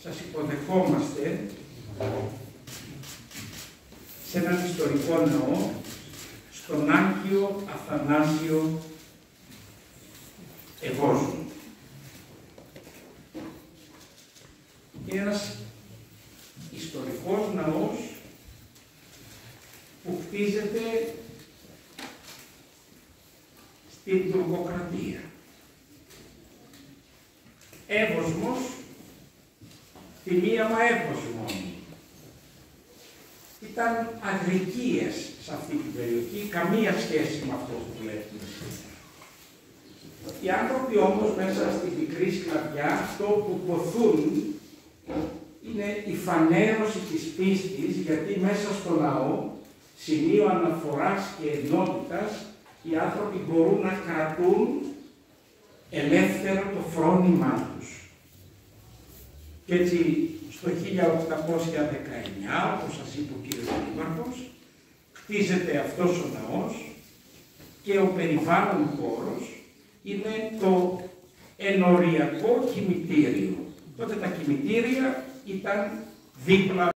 σας υποδεχόμαστε σε έναν ιστορικό ναό στον Άγιο Αθανάσιο Ευώζου. Είναι ένας ιστορικός ναός που χτίζεται στην Τουρκοκρατία. Εύωσμος, τη μία μα Εύωση μόνο. Ήταν αγρικίες σε αυτή την περιοχή, καμία σχέση με αυτό που βλέπουμε σήμερα. Οι άνθρωποι όμως μέσα στην πικρή σκλαβιά, αυτό που ποθούν είναι η φανέρωση της πίστης, γιατί μέσα στο ναό, σημείο αναφοράς και ενότητας, οι άνθρωποι μπορούν να κρατούν ελεύθερο το φρόνημά τους. Και έτσι στο 1819, όπως σας είπε ο κύριος Δήμαρχος, χτίζεται αυτός ο ναός και ο περιβάλλον χώρος είναι το ενοριακό κημητήριο. Τότε τα κημητήρια ήταν δίπλα